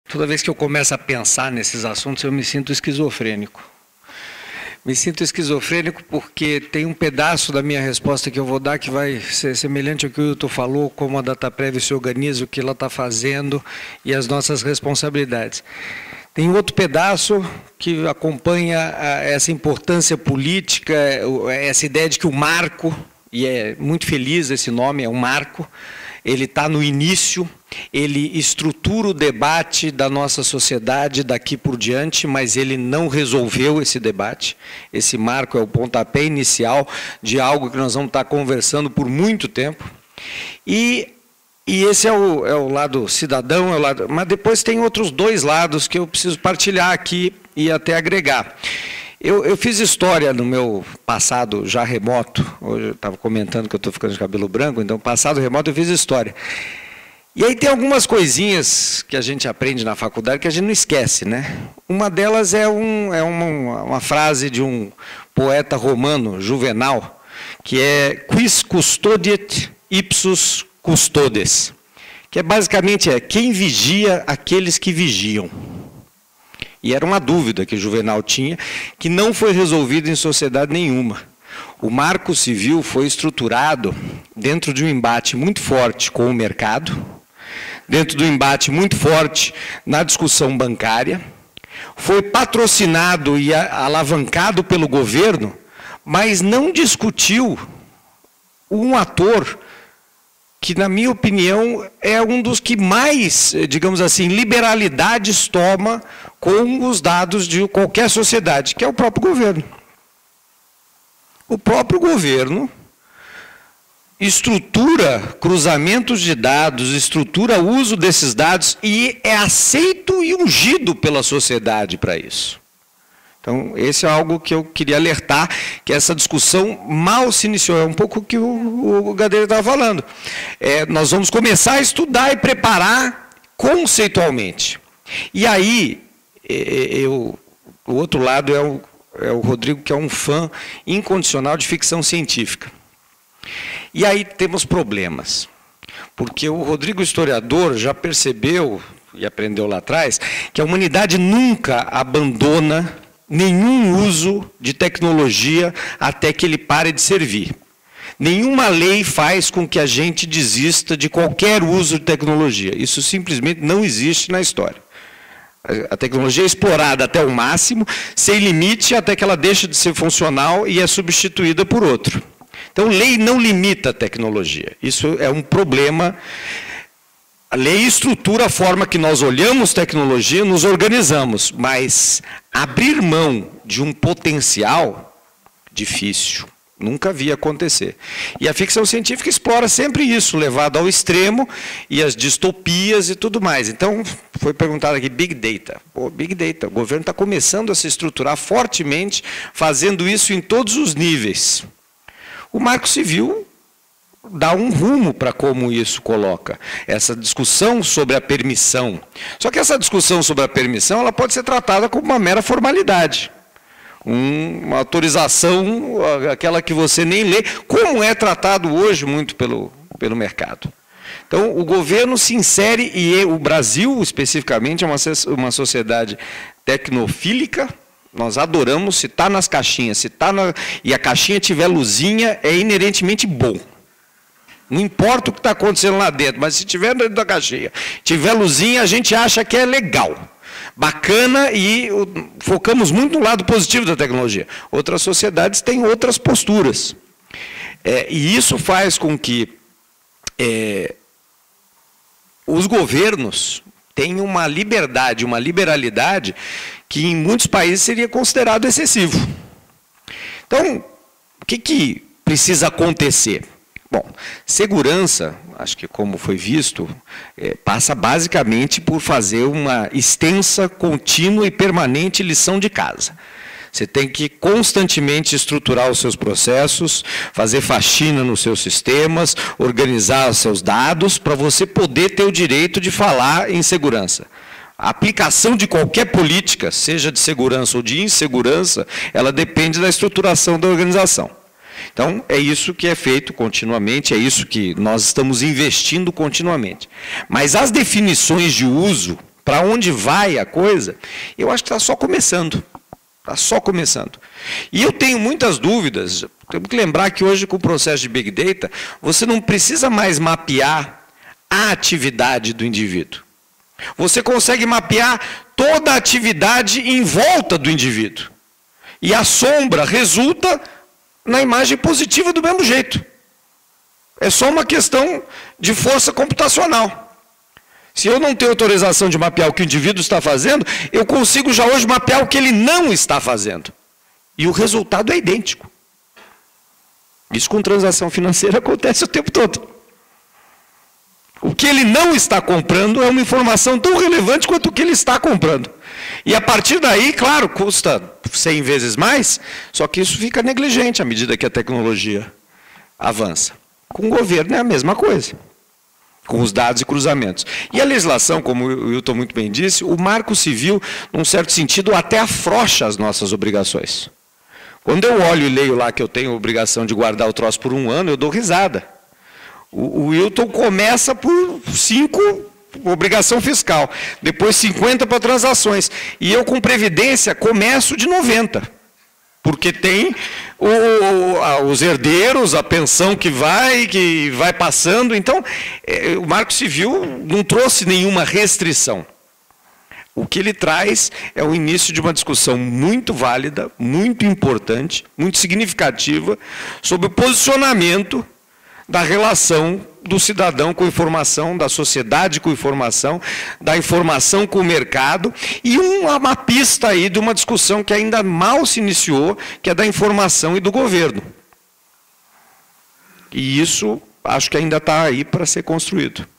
Toda vez que eu começo a pensar nesses assuntos, eu me sinto esquizofrênico. Me sinto esquizofrênico porque tem um pedaço da minha resposta que eu vou dar que vai ser semelhante ao que o Hilton falou, como a Dataprev se organiza, o que ela está fazendo e as nossas responsabilidades. Tem outro pedaço que acompanha essa importância política, essa ideia de que o marco, e é muito feliz esse nome, é um marco, ele está no início, ele estrutura o debate da nossa sociedade daqui por diante, mas ele não resolveu esse debate. Esse marco é o pontapé inicial de algo que nós vamos estar conversando por muito tempo. E esse é o lado cidadão, mas depois tem outros dois lados que eu preciso partilhar aqui e até agregar. Eu fiz história no meu passado já remoto, hoje eu estava comentando que eu estou ficando de cabelo branco, então passado remoto eu fiz história. E aí tem algumas coisinhas que a gente aprende na faculdade que a gente não esquece, né? Uma delas é uma frase de um poeta romano, Juvenal, que é quis custodiet ipsus custodes, que basicamente quem vigia aqueles que vigiam. E era uma dúvida que Juvenal tinha, que não foi resolvida em sociedade nenhuma. O Marco Civil foi estruturado dentro de um embate muito forte com o mercado, dentro de um embate muito forte na discussão bancária, foi patrocinado e alavancado pelo governo, mas não discutiu um ator que, na minha opinião, é um dos que mais, digamos assim, liberalidades toma com os dados de qualquer sociedade, que é o próprio governo. O próprio governo estrutura cruzamentos de dados, estrutura o uso desses dados e é aceito e ungido pela sociedade para isso. Então, esse é algo que eu queria alertar, que essa discussão mal se iniciou. É um pouco o que o Gadelha estava falando. Nós vamos começar a estudar e preparar conceitualmente. E aí, o outro lado é o Rodrigo, que é um fã incondicional de ficção científica. E aí temos problemas. Porque o Rodrigo, historiador, já percebeu, e aprendeu lá atrás, que a humanidade nunca abandona nenhum uso de tecnologia até que ele pare de servir. Nenhuma lei faz com que a gente desista de qualquer uso de tecnologia. Isso simplesmente não existe na história. A tecnologia é explorada até o máximo, sem limite, até que ela deixa de ser funcional e é substituída por outro. Então, lei não limita a tecnologia. Isso é um problema. A lei estrutura a forma que nós olhamos tecnologia, nos organizamos, mas abrir mão de um potencial, difícil, nunca vi acontecer. E a ficção científica explora sempre isso, levado ao extremo, e as distopias e tudo mais. Então, foi perguntado aqui, Big Data. Pô, Big Data, o governo está começando a se estruturar fortemente, fazendo isso em todos os níveis. O Marco Civil dá um rumo para como isso coloca. Essa discussão sobre a permissão. Só que essa discussão sobre a permissão ela pode ser tratada como uma mera formalidade. Uma autorização, aquela que você nem lê, como é tratado hoje muito pelo mercado. Então, o governo se insere, e o Brasil, especificamente, é uma sociedade tecnofílica. Nós adoramos, se está nas caixinhas, e a caixinha tiver luzinha, é inerentemente bom. Não importa o que está acontecendo lá dentro, mas se tiver dentro da caixinha, tiver luzinha, a gente acha que é legal, bacana, e focamos muito no lado positivo da tecnologia. Outras sociedades têm outras posturas. E isso faz com que os governos tenham uma liberdade, uma liberalidade, que em muitos países seria considerado excessivo. Então, o que precisa acontecer? Bom, segurança, acho que como foi visto, passa basicamente por fazer uma extensa, contínua e permanente lição de casa. Você tem que constantemente estruturar os seus processos, fazer faxina nos seus sistemas, organizar os seus dados, para você poder ter o direito de falar em segurança. A aplicação de qualquer política, seja de segurança ou de insegurança, ela depende da estruturação da organização. Então, é isso que é feito continuamente, é isso que nós estamos investindo continuamente. Mas as definições de uso para onde vai a coisa, eu acho que está só começando. Está só começando. E eu tenho muitas dúvidas. Temos que lembrar que hoje, com o processo de Big Data, você não precisa mais mapear a atividade do indivíduo. Você consegue mapear toda a atividade em volta do indivíduo. E a sombra resulta na imagem positiva do mesmo jeito. É só uma questão de força computacional. Se eu não tenho autorização de mapear o que o indivíduo está fazendo, eu consigo já hoje mapear o que ele não está fazendo. E o resultado é idêntico. Isso com transação financeira acontece o tempo todo. O que ele não está comprando é uma informação tão relevante quanto o que ele está comprando. E a partir daí, claro, custa 100 vezes mais, só que isso fica negligente à medida que a tecnologia avança. Com o governo é a mesma coisa, com os dados e cruzamentos. E a legislação, como o Wilton muito bem disse, o Marco Civil, num certo sentido, até afrouxa as nossas obrigações. Quando eu olho e leio lá que eu tenho a obrigação de guardar o troço por 1 ano, eu dou risada. O Wilton começa por 5, obrigação fiscal, depois 50 para transações. E eu, com previdência, começo de 90. Porque tem os herdeiros, a pensão que vai passando. Então, o Marco Civil não trouxe nenhuma restrição. O que ele traz é o início de uma discussão muito válida, muito importante, muito significativa, sobre o posicionamento da relação do cidadão com informação, da sociedade com informação, da informação com o mercado, e uma pista aí de uma discussão que ainda mal se iniciou, que é da informação e do governo. E isso acho que ainda está aí para ser construído.